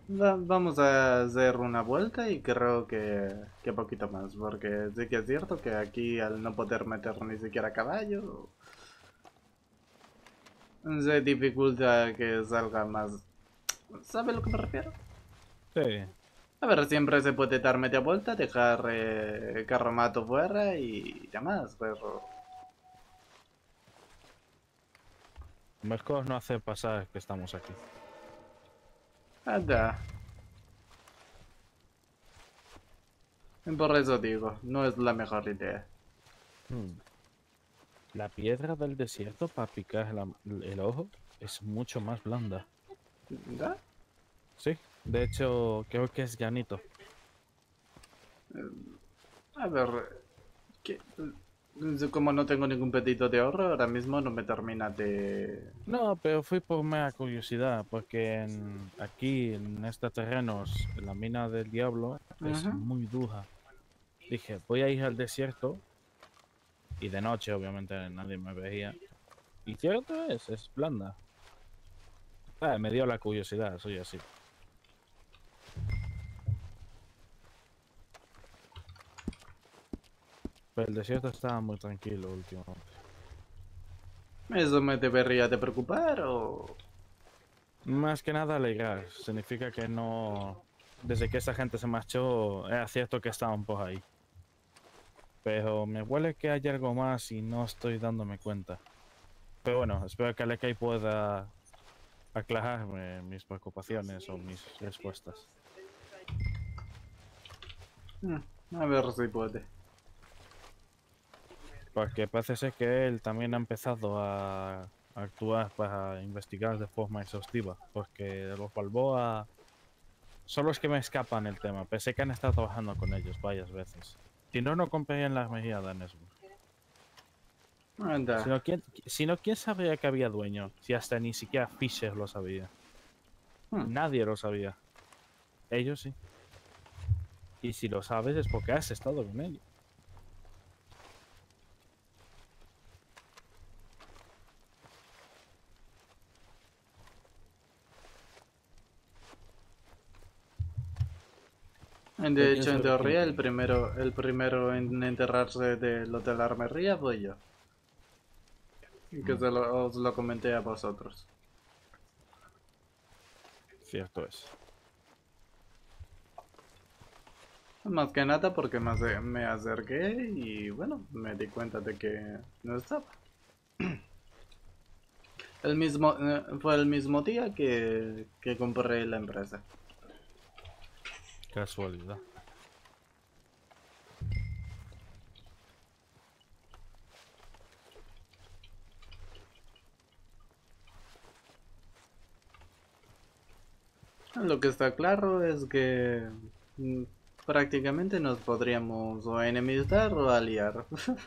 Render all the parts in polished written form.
Vamos a hacer una vuelta y creo que poquito más, porque sí que es cierto que aquí al no poder meter ni siquiera caballo, se dificulta que salga más. ¿Sabe a lo que me refiero? Sí, A ver, siempre se puede dar media vuelta, dejar carromato fuera y demás, pero... mejor no hacer pasar que estamos aquí. Anda, por eso digo, no es la mejor idea. Hmm. La piedra del desierto para picar el ojo es mucho más blanda. ¿Da? Sí, de hecho creo que es llanito. A ver, que, como no tengo ningún pedido de ahorro, ahora mismo no me termina de... No, pero fui por mera curiosidad, porque aquí en estos terrenos la mina del diablo es Ujú. muy dura. Dije, voy a ir al desierto y de noche obviamente nadie me veía. Y cierto es blanda. Me dio la curiosidad, soy así. Pero el desierto estaba muy tranquilo últimamente. ¿Eso me debería de preocupar o...? Más que nada alegrar, significa que no... Desde que esa gente se marchó, era cierto que estaban por ahí. Pero me huele que hay algo más y no estoy dándome cuenta. Pero bueno, espero que Alekai pueda aclararme mis preocupaciones o mis respuestas. Mm, a ver si puede. Porque parece ser que él también ha empezado a actuar para investigar de forma exhaustiva. Porque los Balboa son los que me escapan el tema. Pensé que han estado trabajando con ellos varias veces. Si no, no comprarían la armería de Nesbur. Anda. Si no, ¿quién sabría que había dueño? Si hasta ni siquiera Fisher lo sabía. Hmm. Nadie lo sabía. Ellos sí. Y si lo sabes es porque has estado con ellos. De Pero quién hecho, en sabe quién teoría, coño. el primero en enterrarse de lo de la armería fue yo. Y que Mm, os lo comenté a vosotros. cierto es. Más que nada porque me acerqué y bueno, me di cuenta de que no estaba. Fue el mismo día que compré la empresa. Casualidad. Lo que está claro es que mm, prácticamente nos podríamos o enemistar o aliar.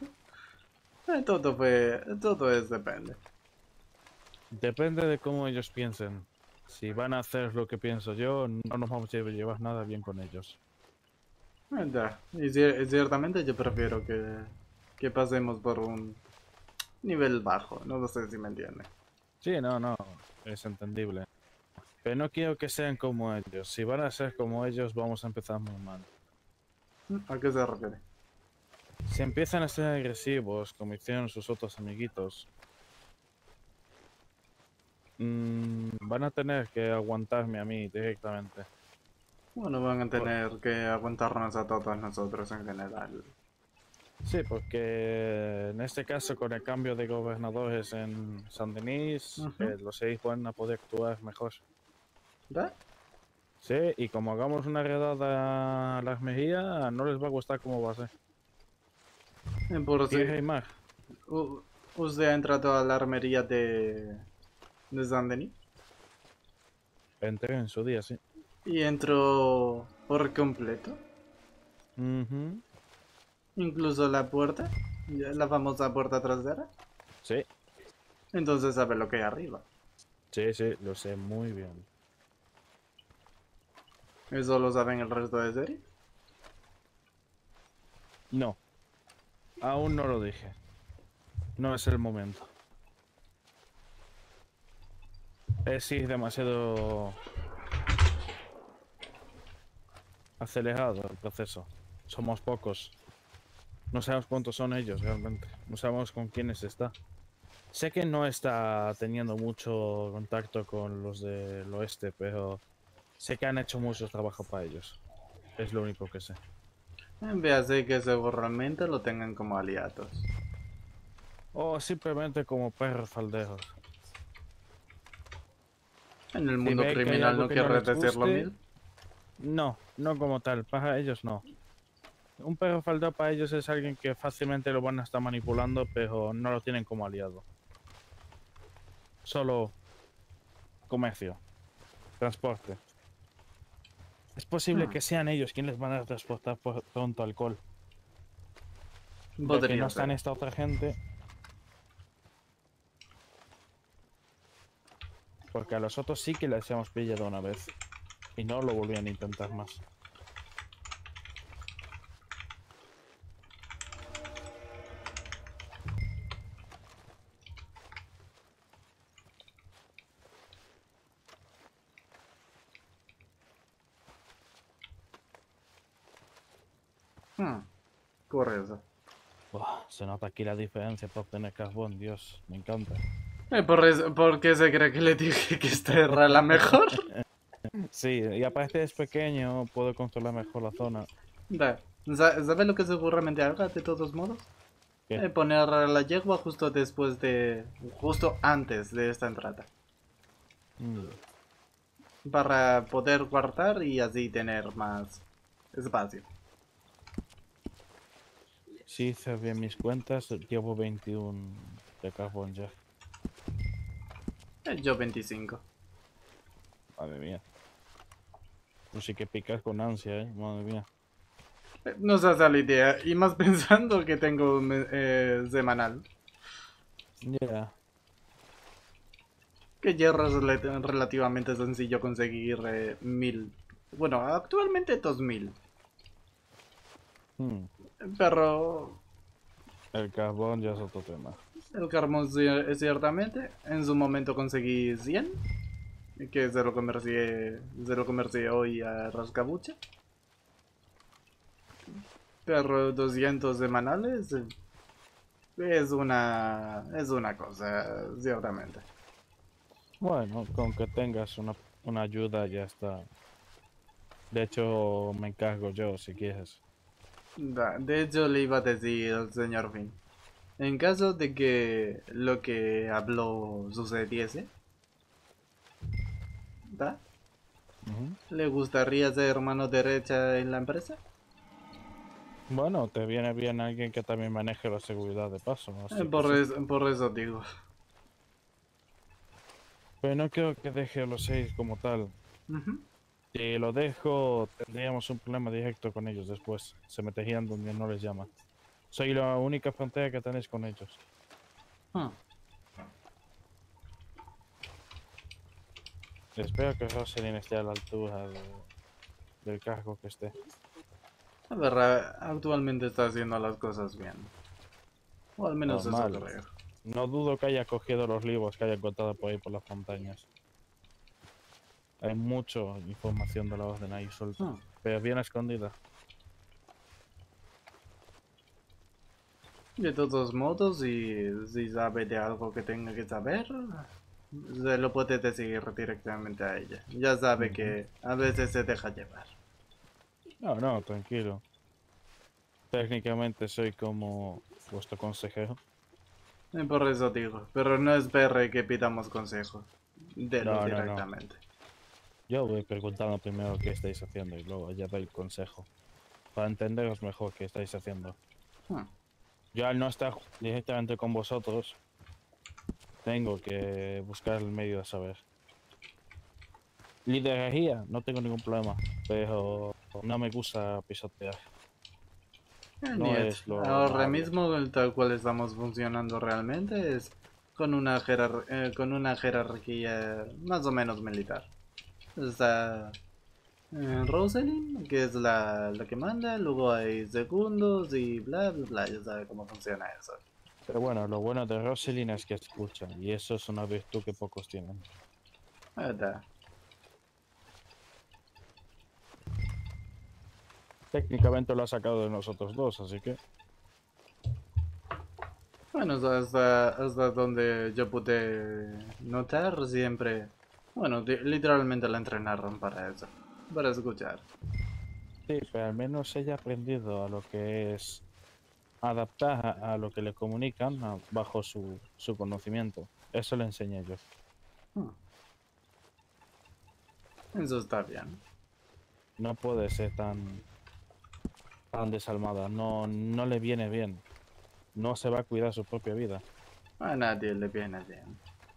Todo es depende. Depende de cómo ellos piensen. Si van a hacer lo que pienso yo, no nos vamos a llevar nada bien con ellos. Ya, y ciertamente yo prefiero que pasemos por un nivel bajo, no lo sé si me entiende. Sí, no, no, es entendible. Pero no quiero que sean como ellos. Si van a ser como ellos, vamos a empezar muy mal. ¿A qué se refiere? Si empiezan a ser agresivos, como hicieron sus otros amiguitos, van a tener que aguantarme a mí directamente. Bueno, van a tener que aguantarnos a todos nosotros en general. Sí, porque en este caso, con el cambio de gobernadores en Saint-Denis, Ujú. los seis van a poder actuar mejor. ¿Ya? Sí, y como hagamos una redada a las Mejía, no les va a gustar cómo va a ser. Por si Tierra y mar. usted ha entrado a la armería de Saint-Denis Entré en su día, sí. y entró por completo, Ujú. incluso la puerta, la famosa puerta trasera. Sí, Entonces sabe lo que hay arriba. sí, sí, lo sé muy bien. Eso lo saben el resto de series. No, aún no lo dije. No es el momento. Es ir demasiado acelerado el proceso. Somos pocos. No sabemos cuántos son ellos realmente. No sabemos con quiénes está. Sé que no está teniendo mucho contacto con los del oeste, pero sé que han hecho mucho trabajo para ellos. Es lo único que sé. Véase que seguramente lo tengan como aliados. O simplemente como perros falderos. En el Si mundo ve que hay criminal algo no que no querrás les decir lo guste, mismo. no, no como tal. Para ellos no. Un perro faldero para ellos es alguien que fácilmente lo van a estar manipulando, pero no lo tienen como aliado. Solo comercio, transporte. Es posible Hmm, que sean ellos quienes van a transportar pronto alcohol. Ya que no podría están ser. esta otra gente, porque a los otros sí que les hemos pillado una vez. Y no lo volvían a intentar más. Curioso. Buah, se nota aquí la diferencia por tener carbón, Dios, me encanta. ¿Por qué se cree que le dije que esta era la mejor? Sí, y aparte es pequeño, puedo controlar mejor la zona. Da. ¿Sabes lo que seguramente haga de todos modos? ¿Qué? Poner la yegua justo después de... justo antes de esta entrada. Mm. Para poder guardar y así tener más espacio. Si hice bien mis cuentas, llevo 21 de carbón ya. Yo 25. Madre mía. Tú sí que picas con ansia, madre mía. No se hace la idea. Y más pensando que tengo semanal. Ya. Que hierro es relativamente sencillo conseguir 1000. Bueno, actualmente 2000. Mm. Pero El carbón ya es otro tema. el carbón ciertamente. En su momento conseguí 100. Que se lo comercié hoy a Rascabuche. Pero 200 semanales es una cosa, ciertamente. Bueno, con que tengas una ayuda ya está. De hecho, me encargo yo si quieres. De hecho, le iba a decir al señor Finn. En caso de que lo que habló sucediese, ¿da? Ujú. ¿Le gustaría ser mano derecha en la empresa? Bueno, te viene bien alguien que también maneje la seguridad de paso, así que sí. Por eso digo. Pero no creo que deje a los 6 como tal. Ujú. Si lo dejo, tendríamos un problema directo con ellos después. Se meterían donde no les llaman. Soy la única frontera que tenéis con ellos. Ah, Espero que Roselyn esté a la altura del cargo que esté. la actualmente está haciendo las cosas bien. O al menos eso Normal. creo. No dudo que haya cogido los libros que haya encontrado por ahí por las montañas. Hay mucha información de la orden ahí suelta. Ah, Pero bien escondida. de todos modos, si sabe de algo que tenga que saber, se lo puede decir directamente a ella. Ya sabe Ujú. que a veces se deja llevar. No, no, tranquilo. Técnicamente soy como vuestro consejero. Por eso digo, pero no espere que pidamos consejo. Delo No, no, no. directamente. Yo voy preguntando primero qué estáis haciendo y luego ya doy el consejo. Para entenderos mejor qué estáis haciendo. Hmm. Yo al no estar directamente con vosotros, tengo que buscar el medio de saber. Lideraría, no tengo ningún problema, pero no me gusta pisotear. No Niet, es lo ahora amable. mismo el tal cual estamos funcionando realmente es con una, con una jerarquía más o menos militar. Está Rosalind, que es la que manda, luego hay segundos y bla bla bla, ya sabe cómo funciona eso. Pero bueno, lo bueno de Roselyn es que escucha, y eso es una virtud que pocos tienen. Ahí está. técnicamente lo ha sacado de nosotros dos, así que... Bueno, hasta donde yo pude notar siempre, bueno, literalmente la entrenaron para eso, para escuchar. Sí, pero al menos ella ha aprendido a lo que es adaptar a lo que le comunican bajo su conocimiento. Eso le enseñé yo. Hmm, Eso está bien. No puede ser tan desalmada. No, no le viene bien. No se va a cuidar su propia vida. A nadie le viene bien.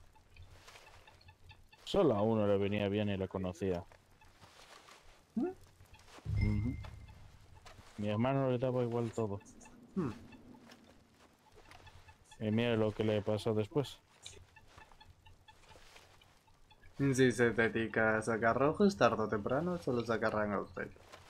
Solo a uno le venía bien y le conocía. Hmm, Ujú. Mi hermano le daba igual todo. hmm. Y mire lo que le pasó después. Si se dedica a sacar rojos, tarde o temprano se los sacarán a usted.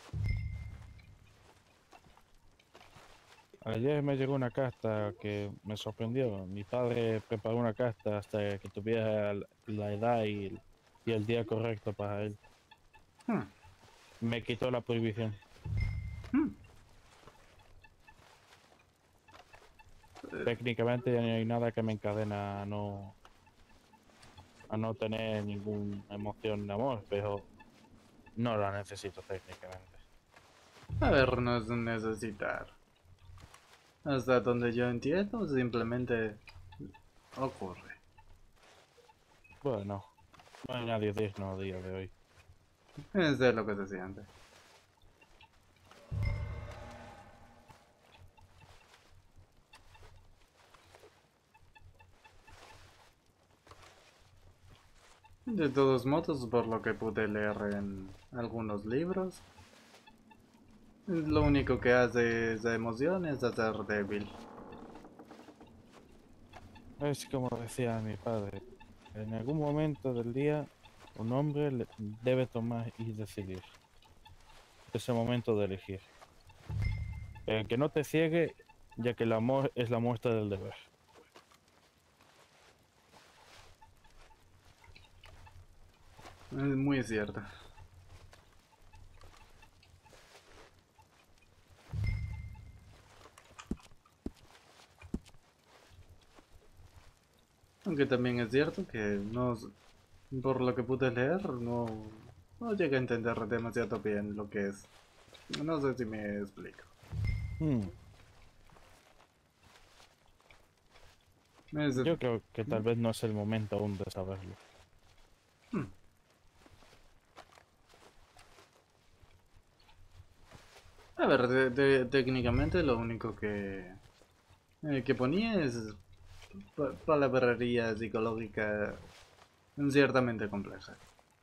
Ayer me llegó una carta que me sorprendió. Mi padre preparó una carta hasta que tuviera la edad y el día correcto para él. Hmm, Me quitó la prohibición. hmm. Técnicamente ya no hay nada que me encadena a no tener ninguna emoción de amor, pero no la necesito técnicamente. A ver, no es necesitar. Hasta donde yo entiendo, simplemente ocurre. Bueno, no hay nadie digno a día de hoy. Es de lo que se siente. De todos modos, por lo que pude leer en algunos libros, lo único que hace esa emoción es hacer débil. Es como decía mi padre, en algún momento del día un hombre debe tomar y decidir. Es el momento de elegir. Que no te ciegue, ya que el amor es la muestra del deber. Es muy cierto. Aunque también es cierto que no, por lo que pude leer, no llegué a entender demasiado bien lo que es. No sé si me explico. Hmm, Es, Yo creo que tal vez no es el momento aún de saberlo. hmm, A ver, técnicamente lo único que ponía es palabrería psicológica ciertamente compleja.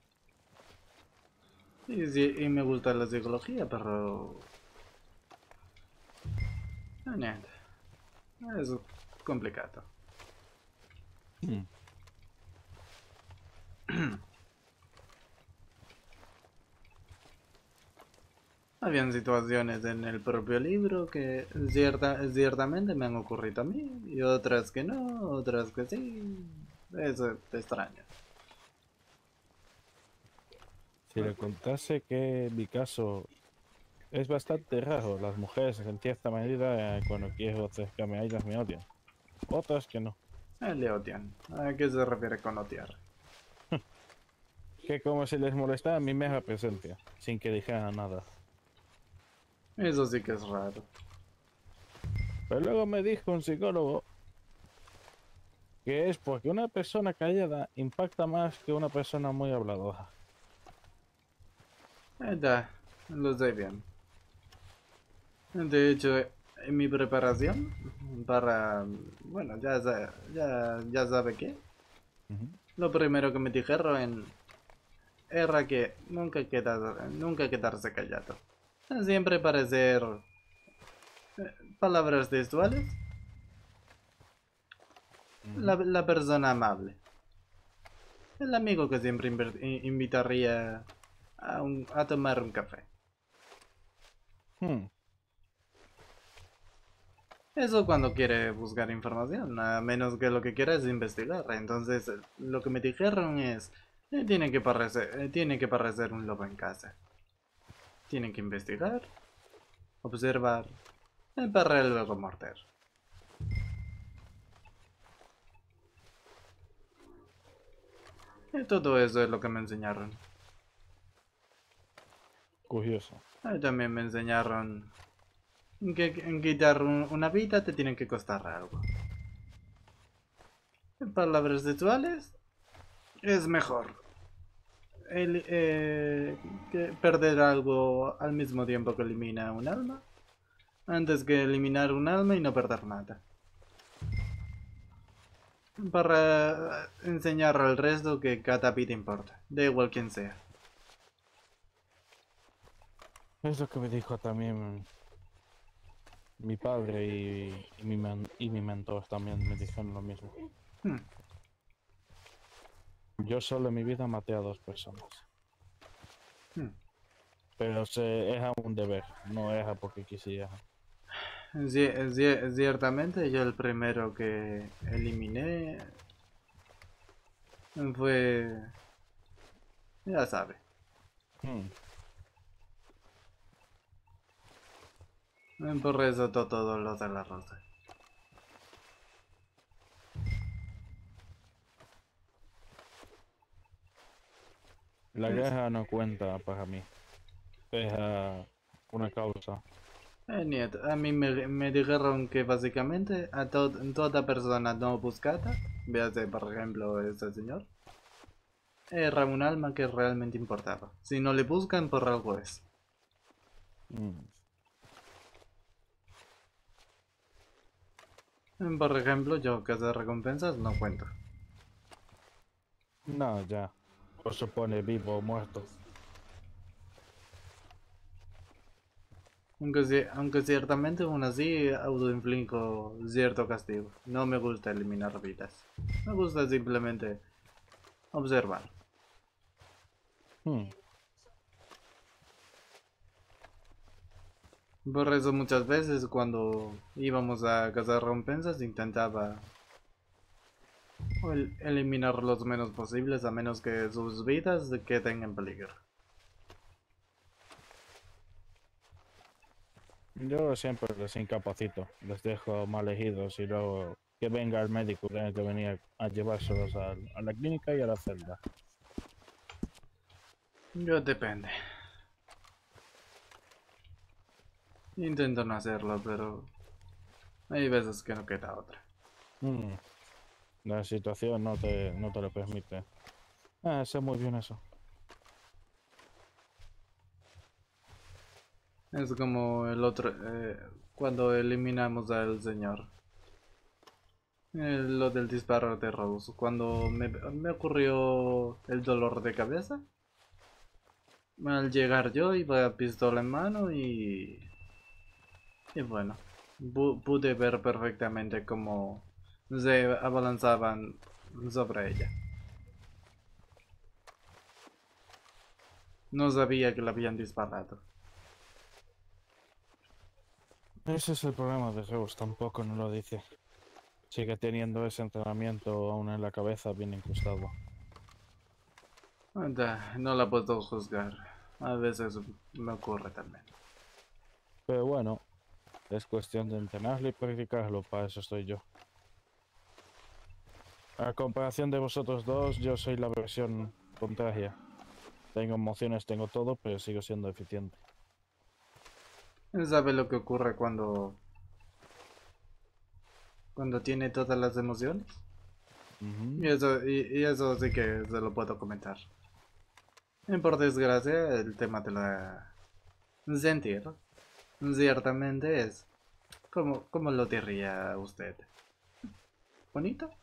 Y, sí, y me gusta la psicología, pero... niente, es complicado. Hmm, Habían situaciones en el propio libro que ciertamente me han ocurrido a mí, y otras que no, otras que sí. Eso te extraña. Si le contase que en mi caso es bastante raro, las mujeres en cierta medida cuando quiero acercarme a ellas me odian. Otras que no. Le odian. ¿A qué se refiere con odiar? Que como si les molestara mi mera presencia, sin que dijeran nada. Eso sí que es raro. Pero luego me dijo un psicólogo que es porque una persona callada impacta más que una persona muy habladora. Ya, lo sé bien. De hecho, en mi preparación para... Bueno, ya sabe qué. Ujú. Lo primero que me dijeron era que nunca quedarse callado. Siempre parecer palabras textuales. Ujú. La persona amable. El amigo que siempre invitaría a tomar un café. Hmm. Eso cuando quiere buscar información, a menos que lo que quiera es investigar. Entonces, lo que me dijeron es, tiene que parecer un lobo en casa. Tienen que investigar observar, para luego morder. Y todo eso es lo que me enseñaron. Curioso. También me enseñaron que en quitar una vida te tienen que costar algo. En palabras textuales, es mejor que perder algo al mismo tiempo que elimina un alma, antes que eliminar un alma y no perder nada. Para enseñar al resto que cada vida importa, da igual quien sea. Es lo que me dijo también mi padre y mi mentor también me dijeron lo mismo. Hmm. Yo solo en mi vida maté a 2 personas. Hmm. Pero es a un deber, no es a porque quisiera. Ciertamente yo el primero que eliminé fue... ya sabe. Hmm. Por eso todo lo de la rosa. La guerra no cuenta para mí. Es una causa. Nieto, a mí me dijeron que básicamente a toda persona no buscada, véase por ejemplo este señor, era un alma que realmente importaba. Si no le buscan, por algo es. Mm. Por ejemplo, yo que de recompensas no cuento. No, ya. O se pone vivo o muerto. Aunque ciertamente aún así autoinflijo cierto castigo. No me gusta eliminar vidas. Me gusta simplemente observar. Hmm. Por eso muchas veces cuando íbamos a cazar recompensas intentaba eliminar los menos posibles a menos que sus vidas queden en peligro. Yo siempre les incapacito, les dejo mal elegidos y luego que venga el médico, tiene que venir a llevárselos a la clínica y a la celda. Yo depende. Intento no hacerlo, pero hay veces que no queda otra. Mm. La situación no te lo permite. Sé muy bien eso. Es como el otro, cuando eliminamos al señor. Lo del disparo de Rose. Cuando me ocurrió el dolor de cabeza. Al llegar yo iba pistola en mano y bueno, pude ver perfectamente cómo se abalanzaban sobre ella. No sabía que la habían disparado. Ese es el problema de Zeus, tampoco no lo dice. Sigue teniendo ese entrenamiento aún en la cabeza bien incrustado. Anda, no la puedo juzgar. A veces me ocurre también. Pero bueno, es cuestión de entrenarlo y practicarlo, para eso estoy yo. A comparación de vosotros dos, yo soy la versión contraria. Tengo emociones, tengo todo, pero sigo siendo eficiente. ¿Sabe lo que ocurre cuando tiene todas las emociones? Ujú. Y eso sí que se lo puedo comentar. Por desgracia, el tema de la sentir ciertamente es como lo diría usted. ¿Bonito?